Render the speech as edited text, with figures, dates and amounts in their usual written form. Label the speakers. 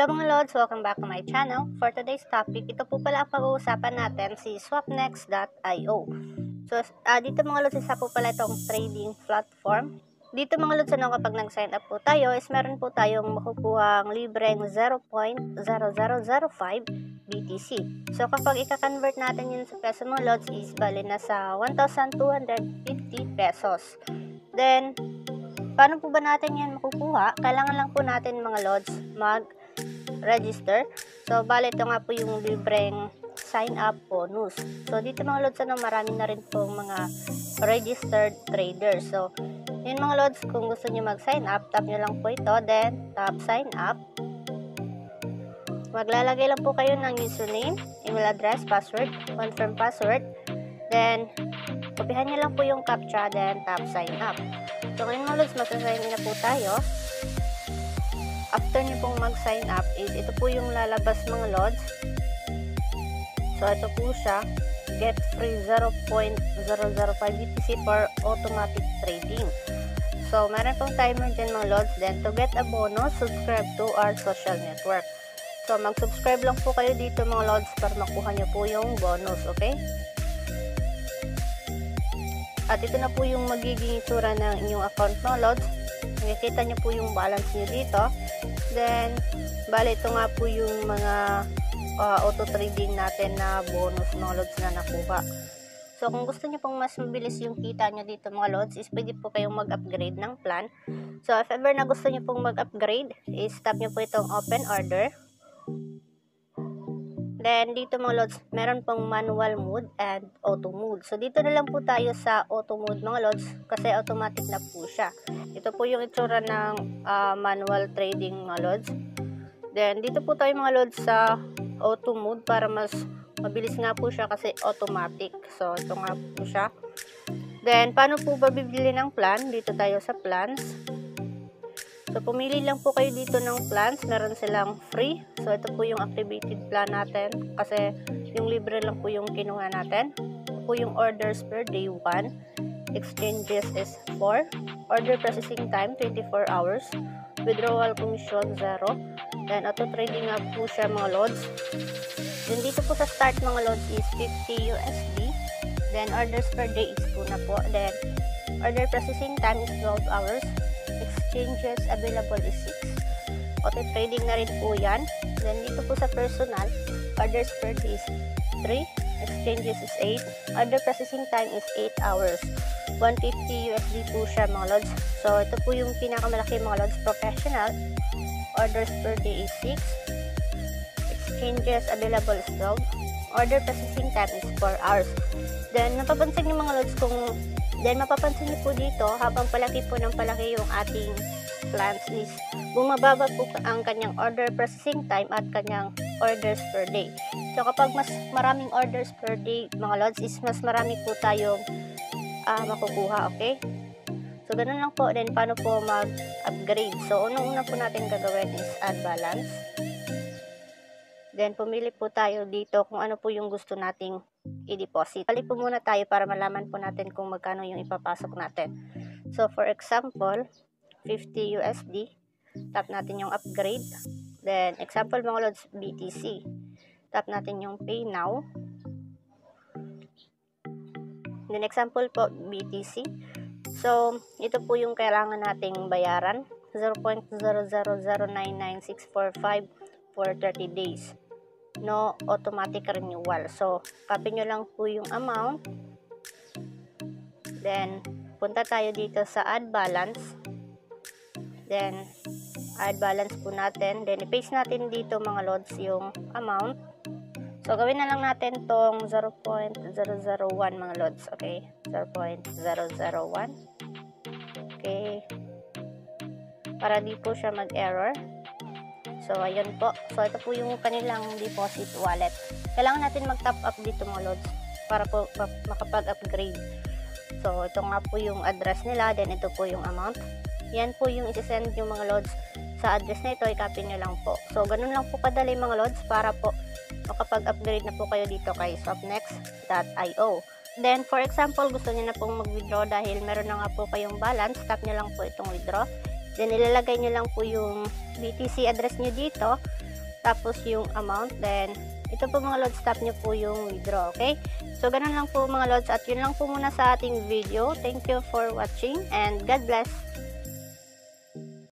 Speaker 1: Hello mga Lods! Welcome back to my channel. For today's topic, ito po pala ang pag-uusapan natin si swapnex.io. So, dito mga Lods, isa po pala itong trading platform. Dito mga Lods, kapag nag-sign up po tayo, is meron po tayong makukuhang libreng 0.0005 BTC. So, kapag i-convert natin yun sa peso mga Lods, is bali na sa 1,250 pesos. Then, paano po ba natin yan makukuha? Kailangan lang po natin mga Lods mag-register. So, bali ito nga po yung libreng sign up bonus. So, dito mga Lods, marami na rin pong mga registered traders. So, yun mga Lods, kung gusto nyo mag-sign up, tap nyo lang po ito, then tap sign up. Maglalagay lang po kayo ng username, email address, password, confirm password, then kopihan nyo lang po yung captcha, then tap sign up. So, ngayon mga Lods, magsa-sign in na po tayo. After nyo pong mag-sign up, is ito po yung lalabas mga Lods. So, ito po siya. Get free 0.005 BTC for automatic trading. So, meron pong timer dyan mga Lods. Then, to get a bonus, subscribe to our social network. So, mag-subscribe lang po kayo dito mga Lods para makuha nyo po yung bonus, okay? At ito na po yung magiging itsura ng inyong account mga Lods. Nakikita nyo po yung balance nyo dito. Then, bali ito nga po yung mga auto trading natin na bonus mga Lods na nakuha. So, kung gusto nyo pong mas mabilis yung kita nyo dito mga Lods, is pwede po kayong mag-upgrade ng plan. So, if ever na gusto nyo pong mag-upgrade, is tap nyo po itong open order. Then, dito mga Lods, meron pong manual mode and auto mode. So, dito na lang po tayo sa auto mode mga Lods kasi automatic na po siya. Ito po yung itsura ng manual trading mga Lods. Then, dito po tayo mga Lods sa auto mode para mas mabilis nga po siya kasi automatic. So, ito nga po siya. Then, paano po ba bibili ng plan? Dito tayo sa plans. So, pumili lang po kayo dito ng plans. Meron silang free. So, ito po yung activated plan natin. Kasi, yung libre lang po yung kinuha natin. Ito po yung orders per day 1. Exchanges is 4. Order processing time, 24 hours. Withdrawal commission, 0. Then, auto trading nga po siya mga Lods. Then, dito po sa start mga Lods is 50 USD. Then, orders per day is 2 na po. Then, order processing time is 12 hours. Exchanges available is 6. Auto trading na rin po yan. Then dito po sa personal, orders per day is 3. Exchanges is 8. Order processing time is 8 hours. 150 USD po siya mga Lods. So ito po yung pinakamalaki mga Lods. Professional, orders per day is 6. Exchanges available is 12. Order processing time is 4 hours. Then napapansin niyo mga Lods mapapansin niyo po dito, habang palaki po ng palaki yung ating plans is bumababa po ang kanyang order processing time at kanyang orders per day. So, kapag mas maraming orders per day, mga Lods, is mas marami po tayong makukuha, okay? So, ganun lang po. Then, paano po mag-upgrade? So, unang-una po natin gagawin is add balance. Then, pumili po tayo dito kung ano po yung gusto nating i-deposit. Balik po muna tayo para malaman po natin kung magkano yung ipapasok natin. So, for example, 50 USD. Tap natin yung upgrade. Then, example mga Lods, BTC. Tap natin yung pay now. Then, example po, BTC. So, ito po yung kailangan nating bayaran. 0.000999645 for 30 days. No automatic renewal. So, copy nyo lang po yung amount. Then, punta tayo dito sa add balance. Then, add balance po natin. Then, i-paste natin dito mga Lods yung amount. So, gawin na lang natin tong 0.001 mga Lods. Okay? 0.001. Okay. Para di po siya mag-error. So, ayun po. So, ito po yung kanilang deposit wallet. Kailangan natin mag-top up dito mga Lods para po makapag-upgrade. So, ito nga po yung address nila. Then, ito po yung amount. Yan po yung isi-send yung mga Lods sa address na ito. I-copy nyo lang po. So, ganun lang po kadali mga Lods para po makapag-upgrade na po kayo dito kay swapnex.io. Then, for example, gusto nyo na pong mag-withdraw dahil meron na nga po kayong balance. Tap nyo lang po itong withdraw. Then, ilalagay nyo lang po yung BTC address nyo dito. tapos yung amount, then ito po mga lods, tap nyo po yung withdraw, okay? So, ganun lang po mga lods, at yun lang po muna sa ating video. Thank you for watching and God bless!